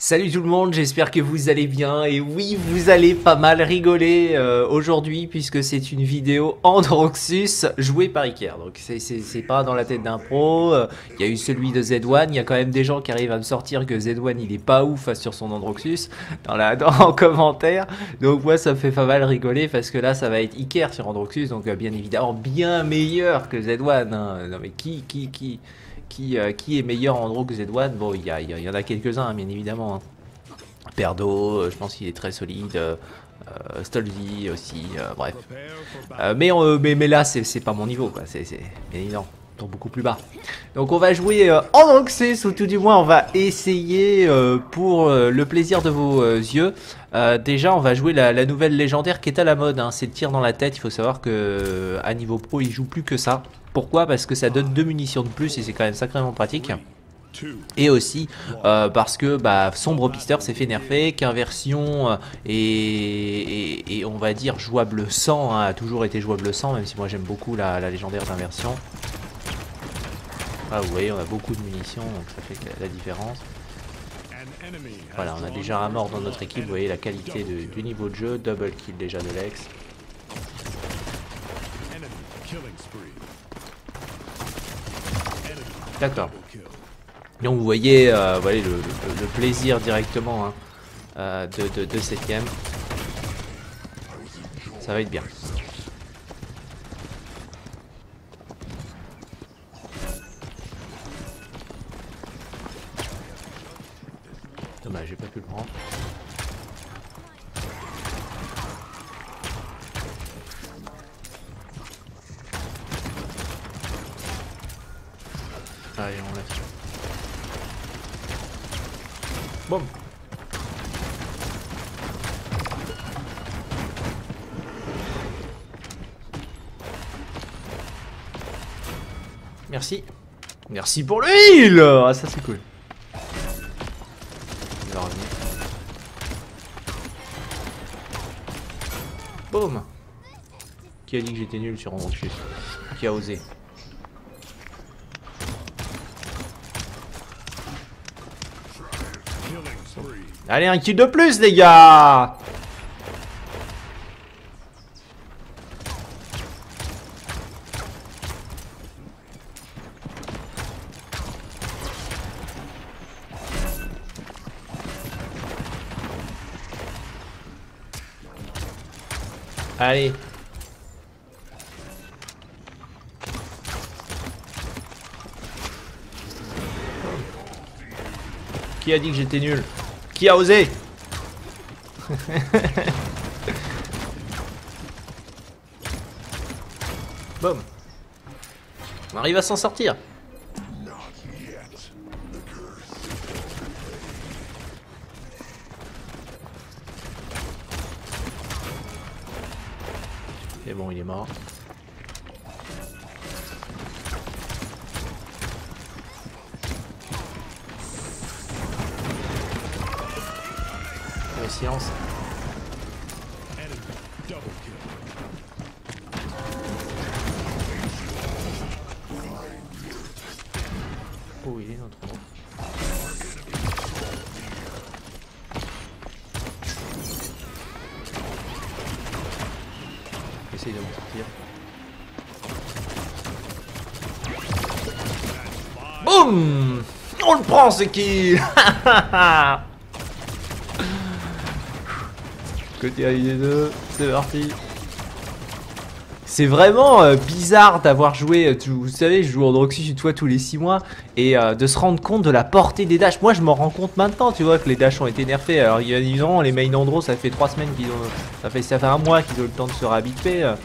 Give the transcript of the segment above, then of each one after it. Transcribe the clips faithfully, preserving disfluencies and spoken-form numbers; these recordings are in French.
Salut tout le monde, j'espère que vous allez bien et oui, vous allez pas mal rigoler euh, aujourd'hui puisque c'est une vidéo Androxus jouée par Iker. Donc c'est pas dans la tête d'un pro, il euh, y a eu celui de Z un, il y a quand même des gens qui arrivent à me sortir que Z un il est pas ouf sur son Androxus dans la, dans, en commentaire. Donc moi ça me fait pas mal rigoler parce que là ça va être Iker sur Androxus, donc euh, bien évidemment bien meilleur que Z un. Hein. Non mais qui, qui, qui Qui, euh, qui est meilleur en draw que Z un? Bon, il y, y, y en a quelques-uns, hein, bien évidemment. Hein. Perdo, euh, je pense qu'il est très solide. Euh, Stolzy aussi, euh, bref. Euh, mais, euh, mais, mais là, c'est pas mon niveau, quoi. C'est bien évident. Donc beaucoup plus bas. Donc on va jouer euh, en Androxus, ou tout du moins on va essayer euh, pour euh, le plaisir de vos euh, yeux. Euh, déjà on va jouer la, la nouvelle légendaire qui est à la mode, hein. C'est le tir dans la tête. Il faut savoir que à niveau pro il joue plus que ça. Pourquoi? Parce que ça donne deux munitions de plus et c'est quand même sacrément pratique. Et aussi euh, parce que bah, Sombre Pisteur s'est fait nerfer, qu'inversion euh, et, et, et on va dire jouable sans, hein, a toujours été jouable sans, même si moi j'aime beaucoup la, la légendaire d'inversion. Ah vous voyez, on a beaucoup de munitions, donc ça fait la différence. Voilà, on a déjà un mort dans notre équipe, vous voyez la qualité de, du niveau de jeu, double kill déjà de Lex. D'accord. Donc vous voyez, euh, voyez le, le, le plaisir directement hein, euh, de, de, de cette game. Ça va être bien. Dommage, j'ai pas pu le prendre. Allez, on lâche. Bon. Merci. Merci pour le heal. Ah ça c'est cool. Il va revenir. Boum. Qui a dit que j'étais nul sur Androxus? Qui a osé? Allez, un kill de plus, les gars! Allez. Qui a dit que j'étais nul? Qui a osé? Boum. On arrive à s'en sortir. C'est bon, il est mort. Silence. Oh, il est notre groupe. Essaye de m'en sortir. Boum! On le prend ce kill. Côté A I D deux, c'est parti. C'est vraiment euh, bizarre d'avoir joué, euh, tout, vous savez, je joue en Androxus une fois tous les six mois et euh, de se rendre compte de la portée des dashs. Moi je m'en rends compte maintenant, tu vois, que les dashs ont été nerfés. Alors il y a évidemment les main Andro, ça fait trois semaines qu'ils ont, ça fait, ça fait un mois qu'ils ont eu le temps de se réhabituer. Euh.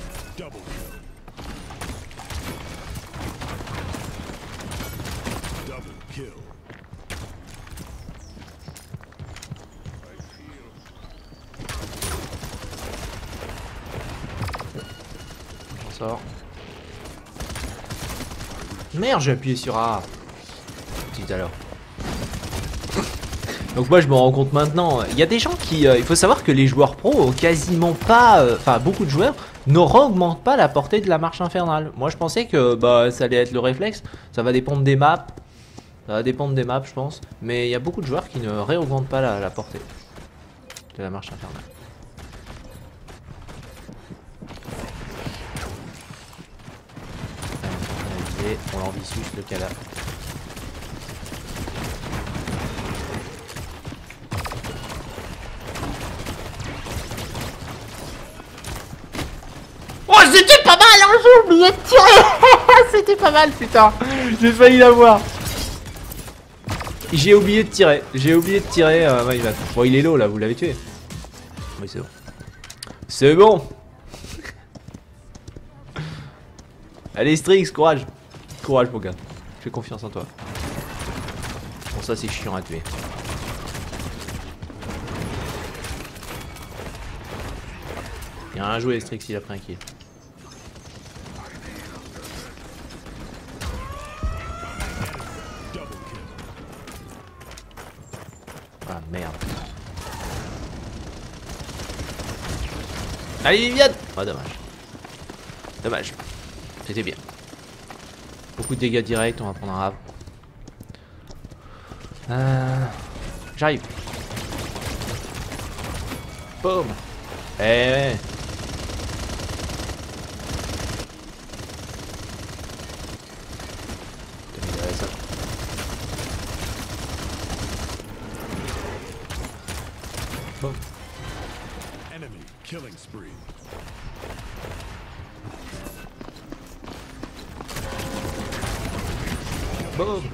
Merde, j'ai appuyé sur A. Tout à l'heure. Donc moi je me rends compte maintenant. Il y a des gens qui... Euh, il faut savoir que les joueurs pro ont quasiment pas... Enfin euh, beaucoup de joueurs n'augmentent pas la portée de la marche infernale. Moi je pensais que bah, ça allait être le réflexe. Ça va dépendre des maps. Ça va dépendre des maps, je pense. Mais il y a beaucoup de joueurs qui ne réaugmentent pas la, la portée de la marche infernale. On l'ambitieux le cadavre. Oh, c'était pas mal, hein, j'ai oublié de tirer. C'était pas mal, putain. J'ai failli l'avoir. J'ai oublié de tirer. J'ai oublié de tirer. Euh, ouais, il va... Bon, il est low là, vous l'avez tué. Oui, c'est bon. C'est bon. Allez, Strix, courage. Courage, mon gars. Je fais confiance en toi. Bon, ça, c'est chiant à tuer. Il y a un jouet, Strix, il a pris un kill. Ah, merde. Allez, Viviane. Ah, dommage. Dommage. C'était bien. Beaucoup de dégâts directs, on va prendre un rave. Euh... J'arrive. Boum. Eh ouais. Boum. Enemy killing spree. Boum.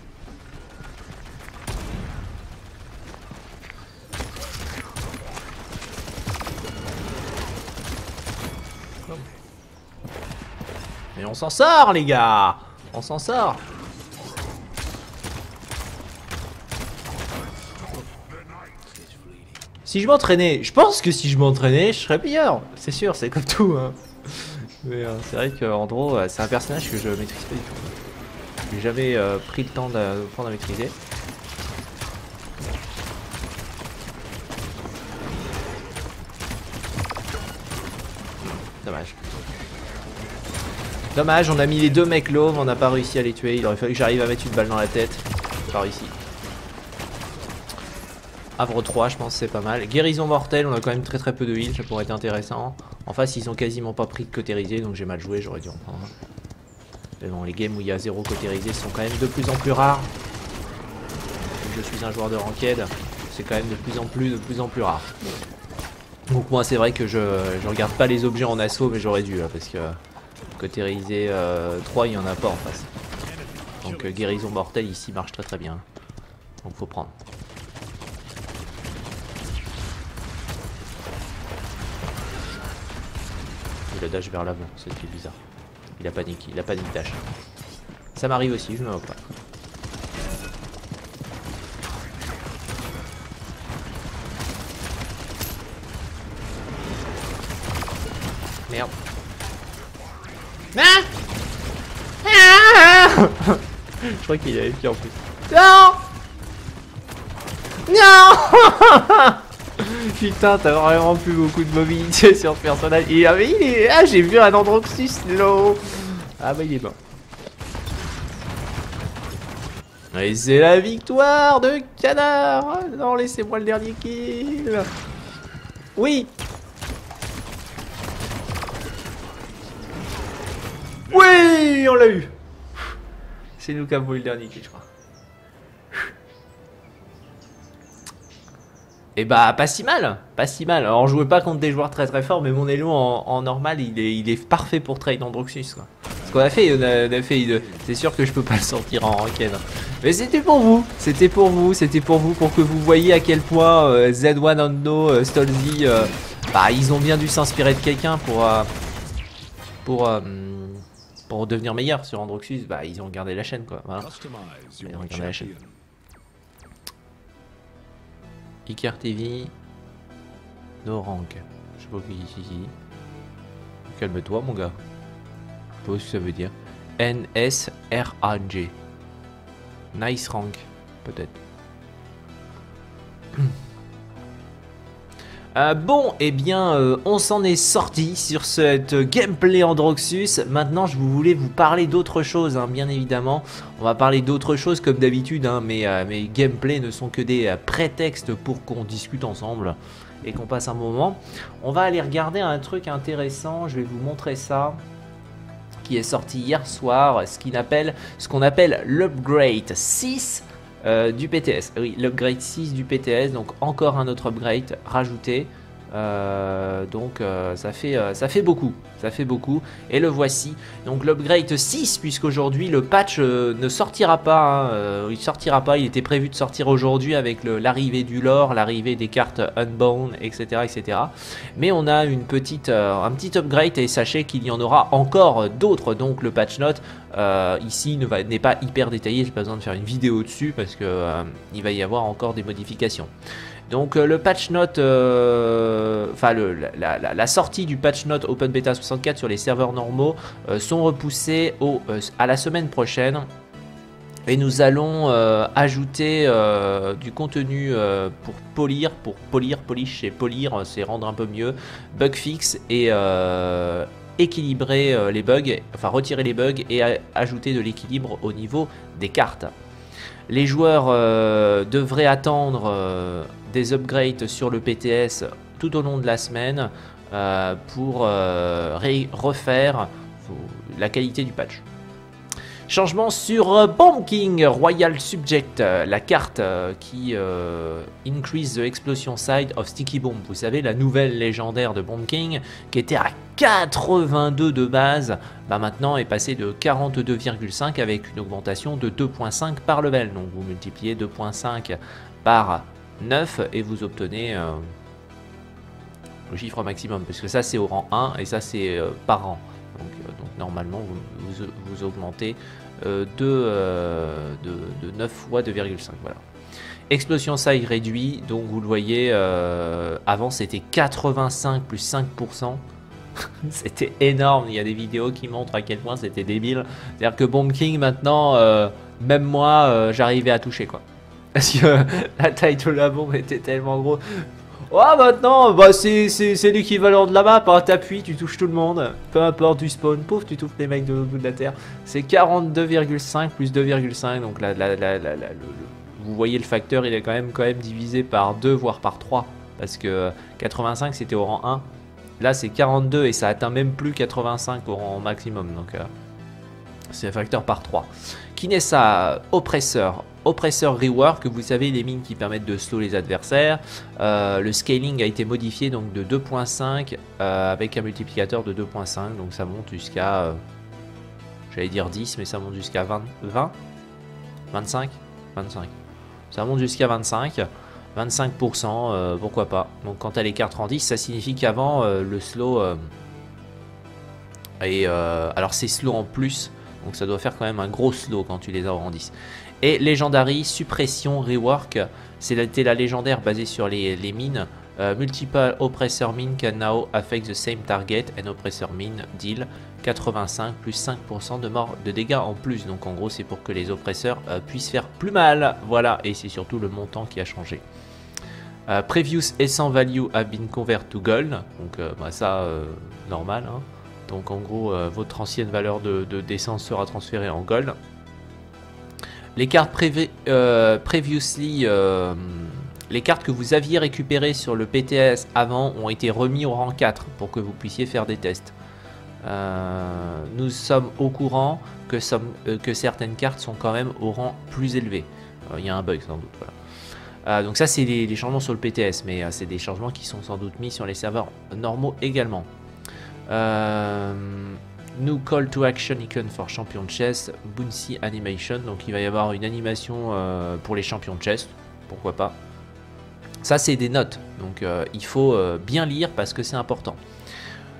Mais on s'en sort, les gars. On s'en sort. Si je m'entraînais, je pense que si je m'entraînais, je serais meilleur. C'est sûr, c'est comme tout. Hein. Mais euh, c'est vrai qu'Andro, euh, c'est un personnage que je maîtrise pas du tout. J'ai jamais euh, pris le temps d'apprendre à maîtriser. Dommage. Dommage, on a mis les deux mecs low, mais on n'a pas réussi à les tuer. Il aurait fallu que j'arrive à mettre une balle dans la tête. Pas réussi. Havre trois, je pense c'est pas mal. Guérison mortelle, on a quand même très très peu de heal, ça pourrait être intéressant. En face, ils ont quasiment pas pris de cautérisé, donc j'ai mal joué, j'aurais dû en prendre. Mais bon, les games où il y a zéro cautérisé sont quand même de plus en plus rares. Je suis un joueur de ranked, c'est quand même de plus en plus de plus en plus rare. Donc moi c'est vrai que je, je regarde pas les objets en assaut, mais j'aurais dû, parce que cautérisé euh, trois, il y en a pas en face. Donc euh, guérison mortelle ici marche très très bien. Donc faut prendre. Il a dash vers l'avant, c'est ce qui est bizarre. Il a panique, il a panique dash. Ça m'arrive aussi, je ne me moque pas. Merde. Ah ah je crois qu'il avait pied en plus. Non. Non. Putain, t'as vraiment plus beaucoup de mobilité sur ce personnage. Et ah, mais il est... ah, j'ai vu un Androxus low. Ah bah il est mort. Et c'est la victoire de Canard. Non, laissez-moi le dernier kill. Oui. Oui, on l'a eu. C'est nous qui avons eu le dernier kill, je crois. Et bah pas si mal, pas si mal. Alors on jouait pas contre des joueurs très très forts, mais mon élo en, en normal il est, il est parfait pour trade Androxus quoi. Ce qu'on a fait, on a, on a fait, c'est sûr que je peux pas le sortir en ranked. Mais c'était pour vous, c'était pour vous, c'était pour vous, pour que vous voyiez à quel point euh, Z un Ando, euh, Stolzy, euh, bah ils ont bien dû s'inspirer de quelqu'un pour, euh, pour, euh, pour devenir meilleur sur Androxus. Bah ils ont gardé la chaîne quoi. Voilà. Ils ont gardé la chaîne. Icar T V, no rank. Je sais pas qui c'est ici. Calme-toi, mon gars. Je sais pas ce que ça veut dire. N S R A G. Nice rank, peut-être. Euh, bon, eh bien, euh, on s'en est sorti sur cette gameplay Androxus. Maintenant, je voulais vous parler d'autre chose, hein, bien évidemment. On va parler d'autre chose comme d'habitude, hein, mais euh, mes gameplays ne sont que des euh, prétextes pour qu'on discute ensemble et qu'on passe un moment. On va aller regarder un truc intéressant, je vais vous montrer ça, qui est sorti hier soir, ce qu'on appelle, ce qu'on appelle l'upgrade six. Euh, du P T S, oui, l'upgrade six du P T S, donc encore un autre upgrade rajouté, euh, donc euh, ça, fait, euh, ça fait beaucoup, ça fait beaucoup, et le voici, donc l'upgrade six, puisqu'aujourd'hui le patch euh, ne sortira pas, hein, euh, il sortira pas, il était prévu de sortir aujourd'hui avec l'arrivée du lore, l'arrivée des cartes Unbound, et cetera, et cetera, mais on a une petite, euh, un petit upgrade, et sachez qu'il y en aura encore d'autres, donc le patch note, Euh, ici n'est pas hyper détaillé, j'ai pas besoin de faire une vidéo dessus parce que euh, il va y avoir encore des modifications. Donc euh, le patch note, enfin euh, la, la, la sortie du patch note Open Beta soixante-quatre sur les serveurs normaux euh, sont repoussés au, euh, à la semaine prochaine. Et nous allons euh, ajouter euh, du contenu euh, pour polir, pour polir, polish et polir, c'est rendre un peu mieux, bug fix et euh, équilibrer euh, les bugs, enfin retirer les bugs et ajouter de l'équilibre au niveau des cartes. Les joueurs euh, devraient attendre euh, des upgrades sur le P T S tout au long de la semaine euh, pour euh, refaire la qualité du patch. Changement sur Bomb King Royal Subject, la carte qui euh, increase the explosion side of Sticky Bomb. Vous savez, la nouvelle légendaire de Bomb King qui était à quatre-vingt-deux de base, bah maintenant est passée de quarante-deux virgule cinq avec une augmentation de deux virgule cinq par level. Donc vous multipliez deux virgule cinq par neuf et vous obtenez euh, le chiffre maximum. Parce que ça c'est au rang un et ça c'est euh, par rang. Donc, euh, donc normalement vous, vous, vous augmentez euh, de, euh, de, de neuf fois deux virgule cinq. Voilà. Explosion size réduit, donc vous le voyez, euh, avant c'était quatre-vingt-cinq plus cinq pour cent. C'était énorme, il y a des vidéos qui montrent à quel point c'était débile. C'est-à-dire que Bomb King maintenant, euh, même moi, euh, j'arrivais à toucher quoi. Parce que euh, la taille de la bombe était tellement gros. Oh, maintenant, bah, c'est l'équivalent de la map, hein. T'appuies, tu touches tout le monde, peu importe du spawn, pouf, tu touches les mecs de l'autre bout de la terre. C'est quarante-deux virgule cinq plus deux virgule cinq, donc là, là, là, là, là, le, vous voyez le facteur, il est quand même, quand même divisé par deux, voire par trois, parce que quatre-vingt-cinq c'était au rang un, là c'est quarante-deux et ça atteint même plus quatre-vingt-cinq au rang maximum, donc euh, c'est un facteur par trois. Kinessa, oppresseur. Oppresseur rework, vous savez les mines qui permettent de slow les adversaires. Euh, le scaling a été modifié donc de deux virgule cinq euh, avec un multiplicateur de deux virgule cinq, donc ça monte jusqu'à, euh, j'allais dire dix, mais ça monte jusqu'à vingt, vingt, vingt-cinq, vingt-cinq. Ça monte jusqu'à vingt-cinq, vingt-cinq pour cent, euh, pourquoi pas. Donc quand elle est carte en dix, ça signifie qu'avant euh, le slow euh, et euh, alors c'est slow en plus, donc ça doit faire quand même un gros slow quand tu les as en dix. Et Legendary, suppression, rework, c'était la légendaire basée sur les, les mines. Uh, multiple oppressor mine can now affect the same target and oppressor mine deal quatre-vingt-cinq plus cinq pour cent de mort de dégâts en plus. Donc en gros c'est pour que les oppresseurs uh, puissent faire plus mal. Voilà, et c'est surtout le montant qui a changé. Uh, previous essence value have been convert to gold. Donc uh, bah, ça, euh, normal. Hein. Donc en gros, euh, votre ancienne valeur de, de d'essence sera transférée en gold. Les cartes prévi euh, previously, euh, les cartes que vous aviez récupérées sur le P T S avant ont été remis au rang quatre pour que vous puissiez faire des tests. Euh, nous sommes au courant que, somme, euh, que certaines cartes sont quand même au rang plus élevé. Il euh, y a un bug sans doute. Voilà. Euh, donc ça c'est les, les changements sur le P T S, mais euh, c'est des changements qui sont sans doute mis sur les serveurs normaux également. Euh, New call to action icon for champion chess, bouncy animation, donc il va y avoir une animation euh, pour les champions de chess, pourquoi pas. Ça c'est des notes, donc euh, il faut euh, bien lire parce que c'est important.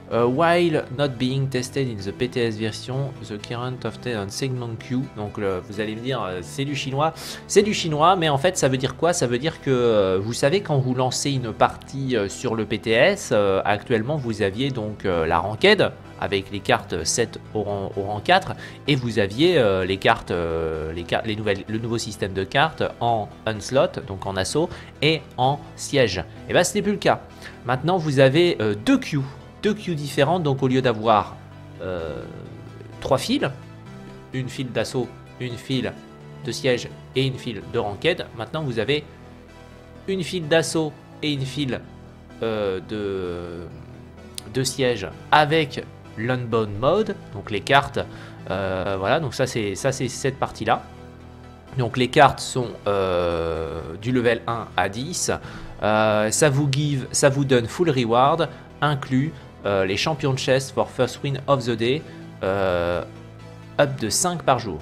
Uh, while not being tested in the P T S version, the current often on segment queue. Donc le, vous allez me dire, euh, c'est du chinois. C'est du chinois, mais en fait, ça veut dire quoi? Ça veut dire que, euh, vous savez, quand vous lancez une partie euh, sur le P T S, euh, actuellement, vous aviez donc euh, la ranked avec les cartes sept au rang, au rang quatre, et vous aviez euh, les cartes, euh, les, car les nouvelles, le nouveau système de cartes en onslaught, donc en assaut, et en siège. Et bien, ce n'est plus le cas. Maintenant, vous avez euh, deux queues. Deux queues différentes, donc au lieu d'avoir euh, trois files, une file d'assaut, une file de siège et une file de ranked, maintenant vous avez une file d'assaut et une file euh, de, de siège avec l'unbound mode, donc les cartes, euh, voilà, donc ça c'est ça c'est cette partie là. Donc les cartes sont euh, du level un à dix, euh, ça vous give, ça vous donne full reward, inclus Euh, les champions de chest for first win of the day, euh, up de cinq par jour.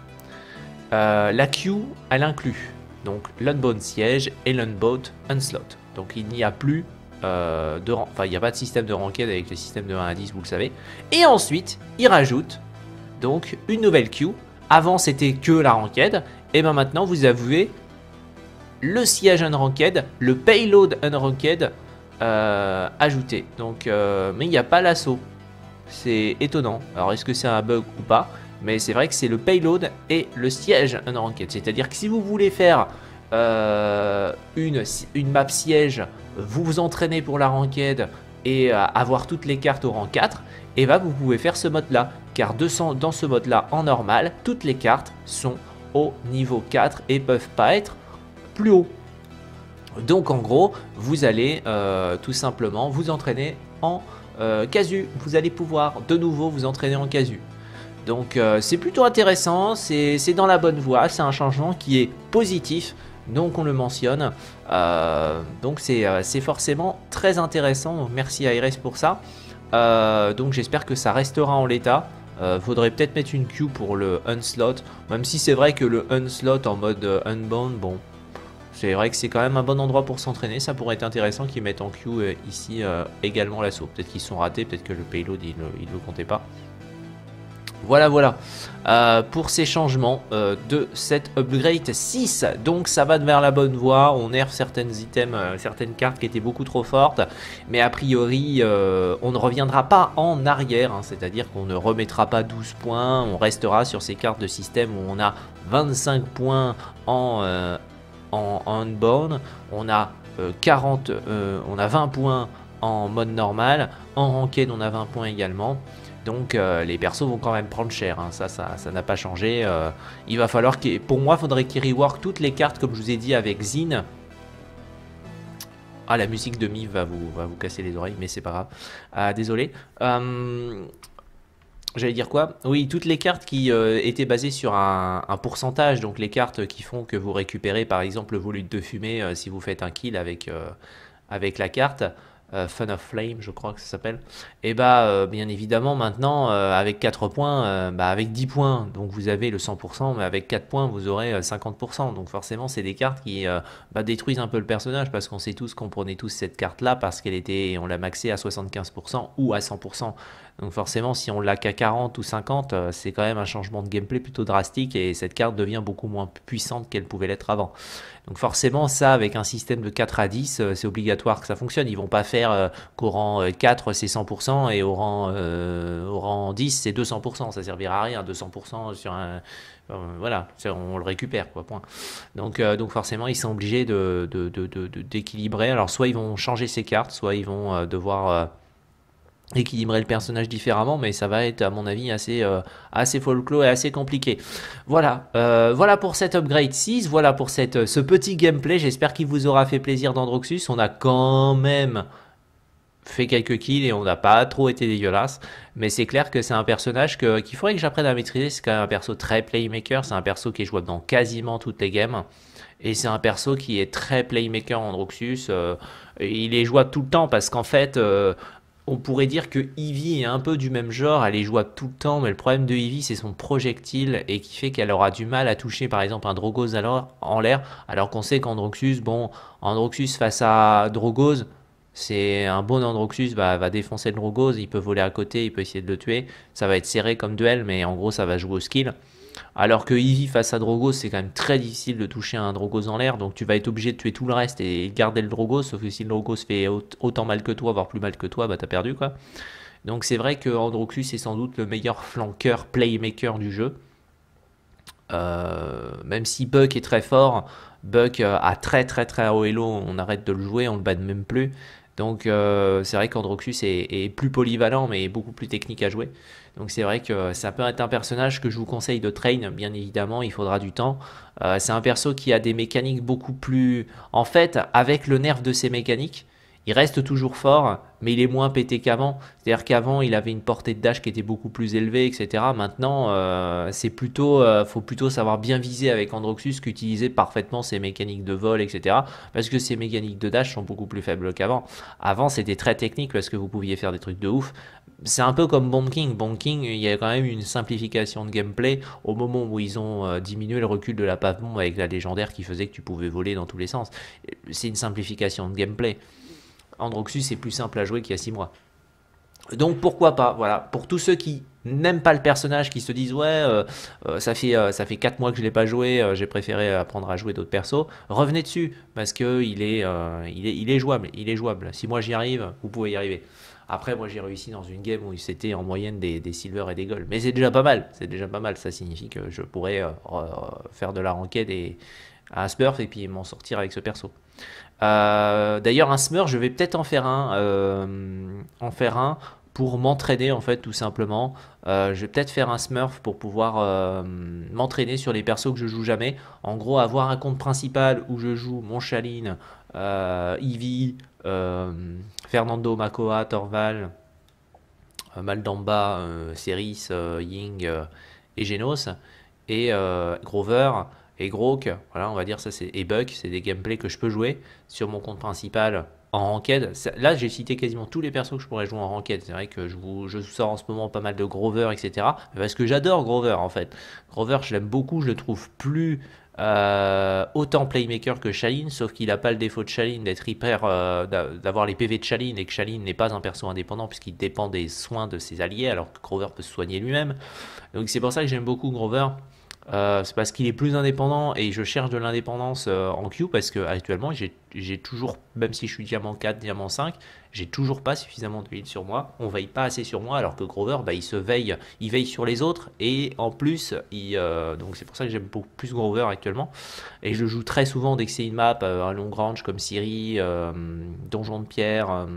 Euh, la queue, elle inclut donc l'unbound siège et l'unbound onslaught. Donc il n'y a plus euh, de, enfin il n'y a pas de système de ranked avec le système de un à dix, vous le savez. Et ensuite, il rajoute donc une nouvelle queue. Avant c'était que la ranked, et ben maintenant vous avez le siège unranked, le payload unranked. Euh, ajouté, donc euh, mais il n'y a pas l'assaut, c'est étonnant. Alors est-ce que c'est un bug ou pas, mais c'est vrai que c'est le payload et le siège unranked, c'est à dire que si vous voulez faire euh, une, une map siège, vous vous entraînez pour la ranked et euh, avoir toutes les cartes au rang quatre, et bah vous pouvez faire ce mode là, car deux cents, dans ce mode là en normal, toutes les cartes sont au niveau quatre et peuvent pas être plus haut. Donc en gros, vous allez euh, tout simplement vous entraîner en euh, casu. Vous allez pouvoir de nouveau vous entraîner en casu. Donc euh, c'est plutôt intéressant, c'est dans la bonne voie, c'est un changement qui est positif, donc on le mentionne. Euh, donc c'est euh, forcément très intéressant, donc merci à Iris pour ça. Euh, donc j'espère que ça restera en l'état. Euh, faudrait peut-être mettre une queue pour le onslaught, même si c'est vrai que le onslaught en mode euh, unbound, bon... C'est vrai que c'est quand même un bon endroit pour s'entraîner. Ça pourrait être intéressant qu'ils mettent en queue euh, ici euh, également l'assaut. Peut-être qu'ils sont ratés, peut-être que le payload il ne le comptait pas. Voilà, voilà. Euh, pour ces changements euh, de cette upgrade six. Donc ça va vers la bonne voie. On nerf certaines items, euh, certaines cartes qui étaient beaucoup trop fortes. Mais a priori, euh, on ne reviendra pas en arrière. Hein, C'est-à-dire qu'on ne remettra pas douze points. On restera sur ces cartes de système où on a vingt-cinq points en... Euh, en unbound, on a euh, quarante, euh, on a vingt points en mode normal, en ranked on a vingt points également. Donc euh, les persos vont quand même prendre cher, hein. ça ça ça n'a pas changé. Euh, il va falloir que, pour moi, il faudrait qu'ils rework toutes les cartes comme je vous ai dit avec Zin. Ah, la musique de Miv va vous va vous casser les oreilles, mais c'est pas grave. Ah, désolé. Euh, J'allais dire quoi? Oui, toutes les cartes qui euh, étaient basées sur un, un pourcentage, donc les cartes qui font que vous récupérez par exemple le volute de fumée euh, si vous faites un kill avec, euh, avec la carte, euh, Fun of Flame je crois que ça s'appelle, et bah euh, bien évidemment maintenant euh, avec quatre points, euh, bah, avec dix points, donc vous avez le cent pour cent, mais avec quatre points vous aurez euh, cinquante pour cent, donc forcément c'est des cartes qui euh, bah, détruisent un peu le personnage, parce qu'on sait tous qu'on prenait tous cette carte là parce qu'elle était, on l'a maxée à soixante-quinze pour cent ou à cent pour cent. Donc forcément, si on l'a qu'à quarante ou cinquante, euh, c'est quand même un changement de gameplay plutôt drastique et cette carte devient beaucoup moins puissante qu'elle pouvait l'être avant. Donc forcément, ça, avec un système de quatre à dix, euh, c'est obligatoire que ça fonctionne. Ils vont pas faire euh, qu'au rang euh, quatre, c'est cent pour cent et au rang, euh, au rang dix, c'est deux cents pour cent. Ça servira à rien, deux cents pour cent sur un... Euh, voilà, on le récupère, quoi, point. Donc, euh, donc forcément, ils sont obligés de, de, de, de, de, d'équilibrer. Alors soit ils vont changer ces cartes, soit ils vont euh, devoir... Euh, équilibrer le personnage différemment, mais ça va être à mon avis assez, euh, assez folklore et assez compliqué. Voilà, euh, voilà pour cette upgrade six, voilà pour cette, ce petit gameplay, j'espère qu'il vous aura fait plaisir d'Androxus. On a quand même fait quelques kills et on n'a pas trop été dégueulasse, mais c'est clair que c'est un personnage que, qu'il faudrait que j'apprenne à maîtriser. C'est quand même un perso très playmaker, c'est un perso qui est jouable dans quasiment toutes les games. Et c'est un perso qui est très playmaker Androxus. Euh, il est jouable tout le temps parce qu'en fait... Euh, on pourrait dire que Eevee est un peu du même genre, elle est jouable tout le temps, mais le problème de Eevee c'est son projectile et qui fait qu'elle aura du mal à toucher par exemple un Drogos en l'air, alors qu'on sait qu'Androxus, bon, Androxus face à Drogos, C'est un bon Androxus bah, va défoncer le Drogos, il peut voler à côté, il peut essayer de le tuer. Ça va être serré comme duel, mais en gros, ça va jouer au skill. Alors que Eevee face à Drogos, c'est quand même très difficile de toucher un Drogos en l'air, donc tu vas être obligé de tuer tout le reste et garder le Drogos, sauf que si le Drogos fait autant mal que toi, voire plus mal que toi, bah t'as perdu quoi. Donc c'est vrai que Androxus est sans doute le meilleur flanqueur, playmaker du jeu. Euh, même si Buck est très fort, Buck euh, a très très très haut elo, on arrête de le jouer, on le bat même plus. Donc euh, c'est vrai qu'Androxus est, est plus polyvalent mais beaucoup plus technique à jouer. Donc c'est vrai que ça peut être un personnage que je vous conseille de train, bien évidemment, il faudra du temps. Euh, c'est un perso qui a des mécaniques beaucoup plus... En fait, avec le nerf de ses mécaniques, il reste toujours fort, mais il est moins pété qu'avant. C'est-à-dire qu'avant, il avait une portée de dash qui était beaucoup plus élevée, et cetera. Maintenant, euh, c'est plutôt, euh, faut plutôt savoir bien viser avec Androxus qu'utiliser parfaitement ses mécaniques de vol, et cetera. Parce que ses mécaniques de dash sont beaucoup plus faibles qu'avant. Avant, c'était très technique parce que vous pouviez faire des trucs de ouf. C'est un peu comme Bomb King. Bomb King, il y a quand même une simplification de gameplay au moment où ils ont euh, diminué le recul de la pave bombe avec la légendaire qui faisait que tu pouvais voler dans tous les sens. C'est une simplification de gameplay. Androxus est plus simple à jouer qu'il y a six mois. Donc pourquoi pas, voilà, pour tous ceux qui n'aiment pas le personnage, qui se disent ouais, euh, euh, ça fait euh, ça fait quatre mois que je l'ai pas joué, euh, j'ai préféré apprendre à jouer d'autres persos, revenez dessus parce que il est, euh, il est il est jouable, il est jouable. Si moi j'y arrive, vous pouvez y arriver. Après moi j'ai réussi dans une game où c'était en moyenne des, des silver et des gold, mais c'est déjà pas mal, c'est déjà pas mal. Ça signifie que je pourrais euh, faire de la ranked et à Smurf et puis m'en sortir avec ce perso. Euh, D'ailleurs, un Smurf, je vais peut-être en faire un, euh, en faire un pour m'entraîner en fait, tout simplement. Euh, je vais peut-être faire un Smurf pour pouvoir euh, m'entraîner sur les persos que je joue jamais. En gros, avoir un compte principal où je joue mon Chaline, euh, Eevee, euh, Fernando, Makoa, Torval, euh, Maldamba, euh, Ceris, euh, Ying euh, et Genos, et euh, Grover et Grok, voilà, on va dire ça, c'est et Buck, c'est des gameplays que je peux jouer sur mon compte principal en ranked. Là, j'ai cité quasiment tous les persos que je pourrais jouer en ranked. C'est vrai que je vous je sors en ce moment pas mal de Grover, et cetera. Parce que j'adore Grover en fait. Grover, je l'aime beaucoup, je le trouve plus euh, autant playmaker que Shaline, sauf qu'il n'a pas le défaut de Shaline d'être hyper, euh, d'avoir les P V de Shaline et que Shaline n'est pas un perso indépendant puisqu'il dépend des soins de ses alliés alors que Grover peut se soigner lui-même. Donc c'est pour ça que j'aime beaucoup Grover. Euh, c'est parce qu'il est plus indépendant et je cherche de l'indépendance euh, en queue parce que actuellement j'ai toujours, même si je suis diamant quatre, diamant cinq, j'ai toujours pas suffisamment de build sur moi. On veille pas assez sur moi alors que Grover, bah, il se veille, il veille sur les autres et en plus, il, euh, donc c'est pour ça que j'aime beaucoup plus Grover actuellement. Et je joue très souvent dès que c'est une map, euh, un long range comme Siri, euh, Donjon de Pierre, euh,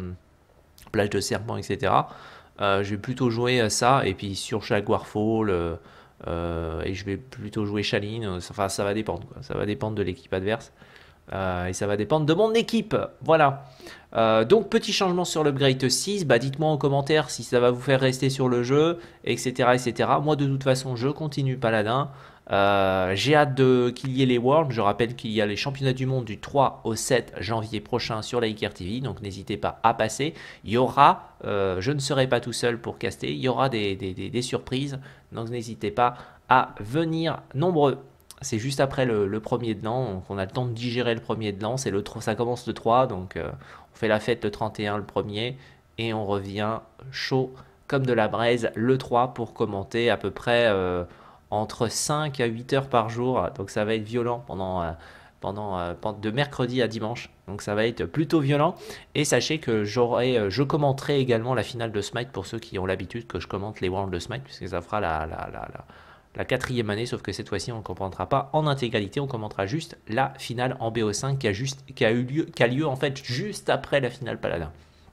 Plage de Serpent, et cetera. Euh, je vais plutôt jouer ça et puis sur chaque Warfall. Euh, Euh, et je vais plutôt jouer Shaline, enfin ça va dépendre, quoi. Ça va dépendre de l'équipe adverse euh, et ça va dépendre de mon équipe, voilà. Euh, donc petit changement sur l'upgrade six, bah dites-moi en commentaire si ça va vous faire rester sur le jeu, etc, etc. Moi de toute façon je continue Paladin. Euh, j'ai hâte qu'il y ait les Worlds. Je rappelle qu'il y a les championnats du monde du trois au sept janvier prochain sur la Iker T V, donc n'hésitez pas à passer. Il y aura, euh, je ne serai pas tout seul pour caster, il y aura des, des, des, des surprises, donc n'hésitez pas à venir nombreux. C'est juste après le, le premier de l'an, donc on a le temps de digérer le premier de l'an, c'est le ça commence le trois, donc euh, on fait la fête le trente et un le premier, et on revient chaud comme de la braise le trois pour commenter à peu près... Euh, entre cinq à huit heures par jour, donc ça va être violent pendant, euh, pendant, euh, de mercredi à dimanche, donc ça va être plutôt violent. Et sachez que j'aurai, euh, je commenterai également la finale de Smite pour ceux qui ont l'habitude que je commente les Worlds de Smite, puisque ça fera la, la, la, la, la quatrième année, sauf que cette fois-ci on ne commentera pas en intégralité, on commentera juste la finale en B O cinq qui a, juste, qui a eu lieu, qui a lieu en fait juste après la finale Paladin,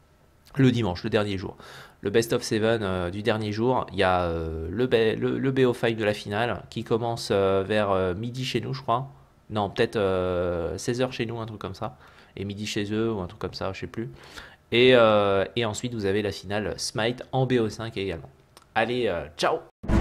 le dimanche, le dernier jour. Le best of seven euh, du dernier jour, il y a euh, le, le, le B O cinq de la finale qui commence euh, vers euh, midi chez nous, je crois. Non, peut-être euh, seize heures chez nous, un truc comme ça. Et midi chez eux, ou un truc comme ça, je sais plus. Et, euh, et ensuite, vous avez la finale Smite en B O cinq également. Allez, euh, ciao!